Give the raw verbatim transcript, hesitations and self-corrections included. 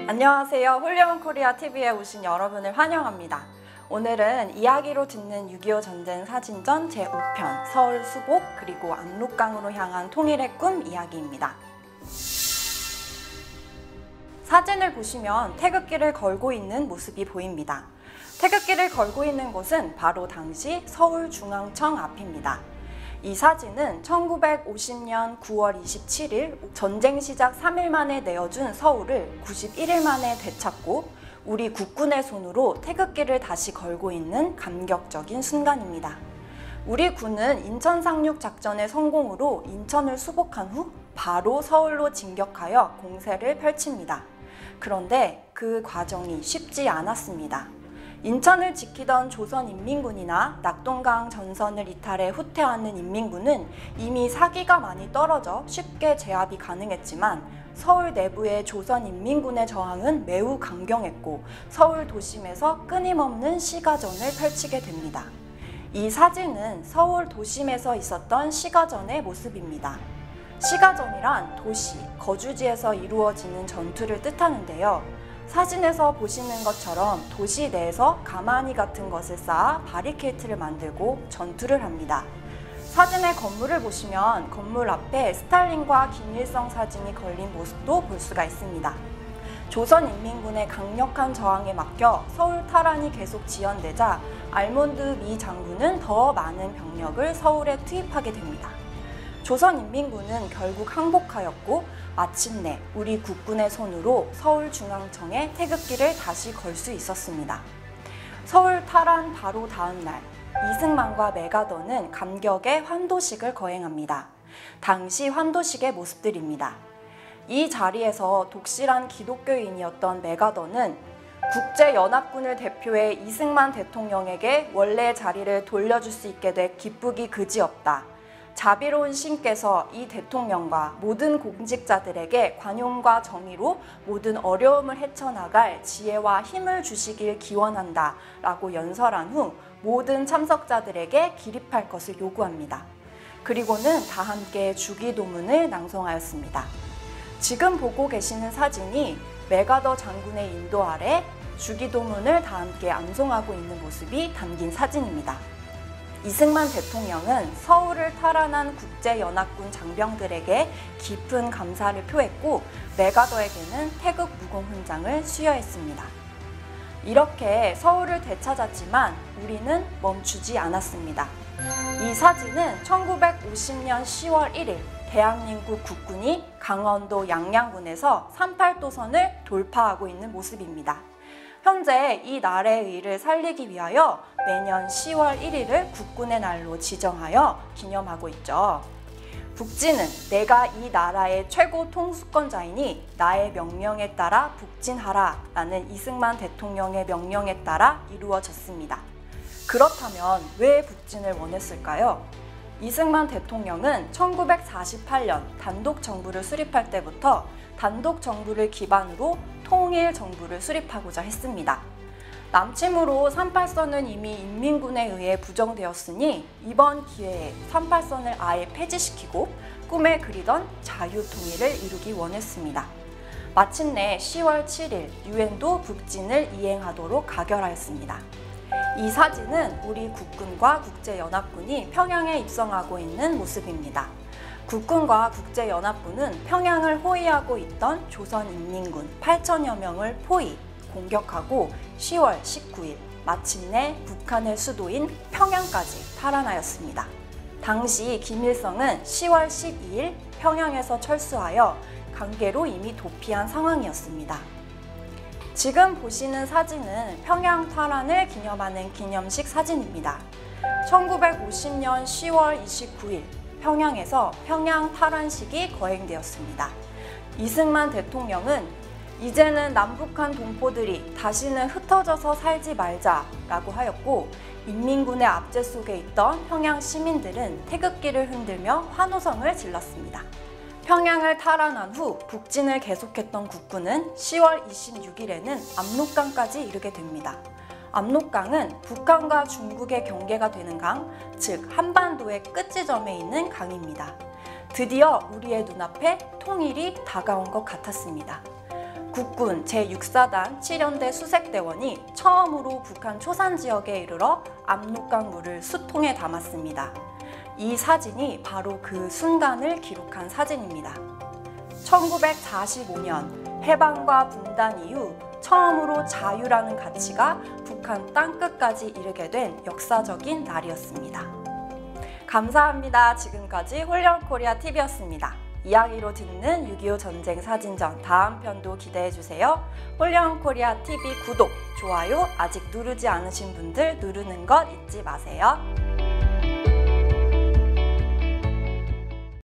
안녕하세요. 훌륭한 코리아 티비에 오신 여러분을 환영합니다. 오늘은 이야기로 듣는 육이오 전쟁 사진전 제오 편 서울 수복 그리고 압록강으로 향한 통일의 꿈 이야기입니다. 사진을 보시면 태극기를 걸고 있는 모습이 보입니다. 태극기를 걸고 있는 곳은 바로 당시 서울중앙청 앞입니다. 이 사진은 천구백오십 년 구월 이십칠일 전쟁 시작 삼 일 만에 내어준 서울을 구십일 일 만에 되찾고 우리 국군의 손으로 태극기를 다시 걸고 있는 감격적인 순간입니다. 우리 군은 인천 상륙 작전의 성공으로 인천을 수복한 후 바로 서울로 진격하여 공세를 펼칩니다. 그런데 그 과정이 쉽지 않았습니다. 인천을 지키던 조선인민군이나 낙동강 전선을 이탈해 후퇴하는 인민군은 이미 사기가 많이 떨어져 쉽게 제압이 가능했지만 서울 내부의 조선인민군의 저항은 매우 강경했고 서울 도심에서 끊임없는 시가전을 펼치게 됩니다. 이 사진은 서울 도심에서 있었던 시가전의 모습입니다. 시가전이란 도시, 거주지에서 이루어지는 전투를 뜻하는데요. 사진에서 보시는 것처럼 도시 내에서 가마니 같은 것을 쌓아 바리케이트를 만들고 전투를 합니다. 사진의 건물을 보시면 건물 앞에 스탈린과 김일성 사진이 걸린 모습도 볼 수가 있습니다. 조선인민군의 강력한 저항에 맡겨 서울 탈환이 계속 지연되자 알몬드 미 장군은 더 많은 병력을 서울에 투입하게 됩니다. 조선인민군은 결국 항복하였고 마침내 우리 국군의 손으로 서울중앙청에 태극기를 다시 걸 수 있었습니다. 서울 탈환 바로 다음 날 이승만과 메가더는 감격의 환도식을 거행합니다. 당시 환도식의 모습들입니다. 이 자리에서 독실한 기독교인이었던 메가더는 국제연합군을 대표해 이승만 대통령에게 원래의 자리를 돌려줄 수 있게 돼 기쁘기 그지없다. 자비로운 신께서 이 대통령과 모든 공직자들에게 관용과 정의로 모든 어려움을 헤쳐나갈 지혜와 힘을 주시길 기원한다 라고 연설한 후 모든 참석자들에게 기립할 것을 요구합니다. 그리고는 다 함께 주기도문을 낭송하였습니다. 지금 보고 계시는 사진이 메가더 장군의 인도 아래 주기도문을 다 함께 암송하고 있는 모습이 담긴 사진입니다. 이승만 대통령은 서울을 탈환한 국제연합군 장병들에게 깊은 감사를 표했고 메가더에게는 태극 무공 훈장을 수여했습니다. 이렇게 서울을 되찾았지만 우리는 멈추지 않았습니다. 이 사진은 천구백오십 년 시월 일일 대한민국 국군이 강원도 양양군에서 삼팔도선을 돌파하고 있는 모습입니다. 현재 이 날의 의의를 살리기 위하여 매년 시월 일일을 국군의 날로 지정하여 기념하고 있죠. 북진은 내가 이 나라의 최고 통수권자이니 나의 명령에 따라 북진하라 라는 이승만 대통령의 명령에 따라 이루어졌습니다. 그렇다면 왜 북진을 원했을까요? 이승만 대통령은 천구백사십팔 년 단독 정부를 수립할 때부터 단독 정부를 기반으로 통일 정부를 수립하고자 했습니다. 남침으로 삼팔선은 이미 인민군에 의해 부정되었으니 이번 기회에 삼팔선을 아예 폐지시키고 꿈에 그리던 자유통일을 이루기 원했습니다. 마침내 시월 칠일 유엔도 북진을 이행하도록 가결하였습니다. 이 사진은 우리 국군과 국제연합군이 평양에 입성하고 있는 모습입니다. 국군과 국제연합군은 평양을 호위하고 있던 조선인민군 팔천여 명을 포위, 공격하고 시월 십구일 마침내 북한의 수도인 평양까지 탈환하였습니다. 당시 김일성은 시월 십이일 평양에서 철수하여 강계로 이미 도피한 상황이었습니다. 지금 보시는 사진은 평양 탈환을 기념하는 기념식 사진입니다. 천구백오십 년 시월 이십구일 평양에서 평양 탈환식이 거행되었습니다. 이승만 대통령은 이제는 남북한 동포들이 다시는 흩어져서 살지 말자라고 하였고 인민군의 압제 속에 있던 평양 시민들은 태극기를 흔들며 환호성을 질렀습니다. 평양을 탈환한 후 북진을 계속했던 국군은 시월 이십육일에는 압록강까지 이르게 됩니다. 압록강은 북한과 중국의 경계가 되는 강, 즉 한반도의 끝지점에 있는 강입니다. 드디어 우리의 눈앞에 통일이 다가온 것 같았습니다. 국군 제육 사단 칠 연대 수색대원이 처음으로 북한 초산 지역에 이르러 압록강물을 수통에 담았습니다. 이 사진이 바로 그 순간을 기록한 사진입니다. 천구백사십오 년 해방과 분단 이후 처음으로 자유라는 가치가 북한 땅끝까지 이르게 된 역사적인 날이었습니다. 감사합니다. 지금까지 홀령코리아 티비였습니다. 이야기로 듣는 육이오 전쟁 사진전 다음 편도 기대해주세요. 홀령코리아 티비 구독, 좋아요 아직 누르지 않으신 분들 누르는 것 잊지 마세요.